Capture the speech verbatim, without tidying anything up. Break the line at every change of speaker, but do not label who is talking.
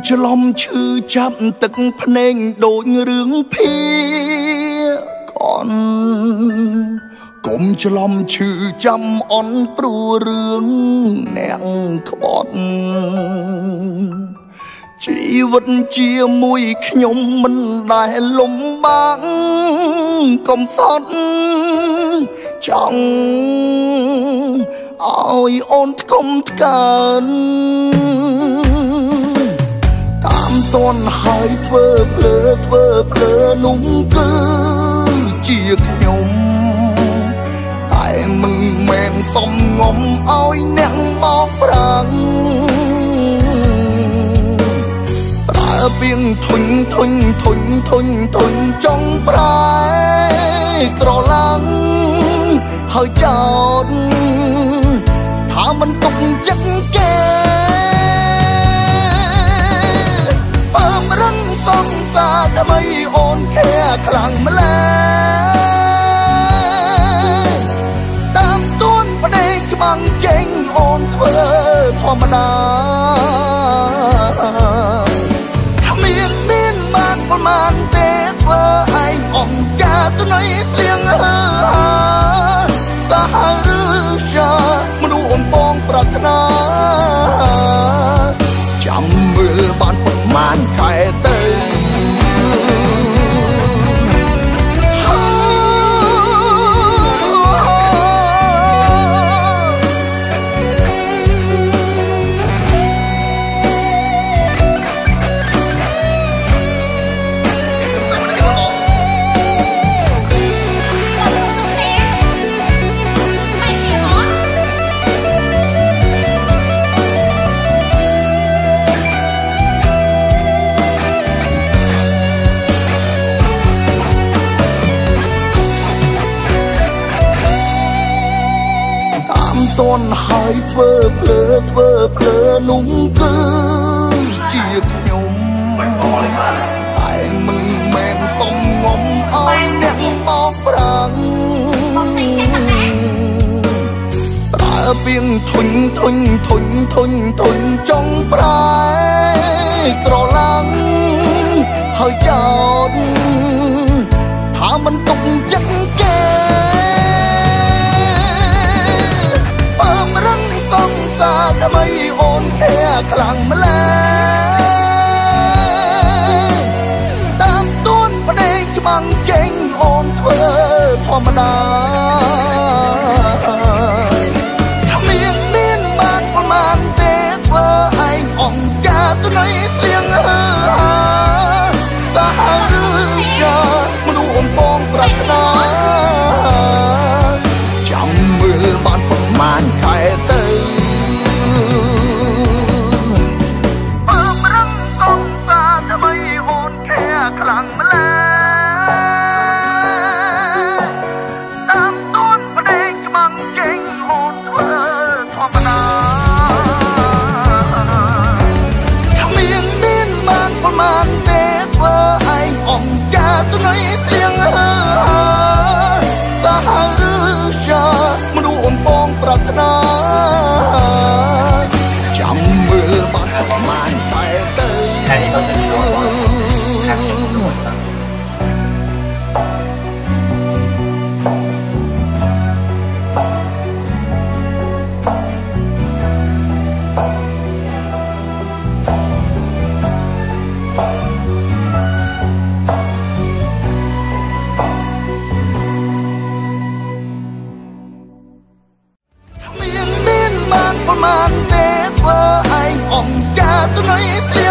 ច្រឡំឈឺចាប់ទឹកភ្នែកដូចរឿងភាគនកុំច្រឡំឈឺចាំអន់ព្រោះរឿងអ្នកក្បត់ជីវិតជាមួយខ្ញុំមិនដែលលំបាកកំសត់ចង់ឲ្យអូនថ្កុំថ្កើនតាមតនហើយធ្វើភ្លើធ្វើភ្លើនោះគឺជាខ្ញុំតែមិនមែនសំងំឲ្យអ្នកមកប្រាំងប្រើពាក្យធុញធុញធុញធុញធុញចង់ប្រែក្រឡាំងហើយចោតថាមិនទុកចិត្តគេបើមរងសង្សារថ្មីអូនខែខ្លាំងម្ល៉េះតាមទួនប្តីច្បាំងចេញអូនធ្វើធម្មតាគ្មានមានបានប្រមាណទេធ្វើឯងអង្ចាទៅនៃស្លៀងហើសាហាវឬရှာមនុស្សអំពងប្រាថ្នាចាំមើលបានប្រមាណខែទៅតនហើយធ្វើភ្លើធ្វើភ្លើនោះគឺជាខ្ញុំតែមិនមែនសំងំឲ្យអ្នកមកប្រាំងប្រើពាក្យធុញធុញធុញធុញធុញចង់ប្រែក្រឡាំងហើយចោតថាមិនទុកចិត្តគេថ្មីអូនខែខ្លាំងម្ល៉េះតាមទួនប្តីច្បាំងចេញអូនធ្វើធម្មតាគ្មានមានបានប្រមាណទេធ្វើឯងអង្ចាទៅនៃស្លៀងហើសាហាវឬရှာមនុស្សអំពងប្រាថ្នាចាំមើលបានប្រមាណខែទៅខ្លាំងម្ល៉េះតាមទួនប្តីច្បាំងចេញអូនធ្វើធម្មតាគ្មានមានបានប្រមាណទេធ្វើឯងអង្ចាទៅនៃស្លៀងហើសាហាវឬရှာមនុស្សអំពងប្រាថ្នាចាំមើលបានប្រមាណតែទៅហើយនេះក៏សិនទៅខាងខ្ញុំទៅប្រមាណទេធ្វើឯងអង្ចាទៅនៃ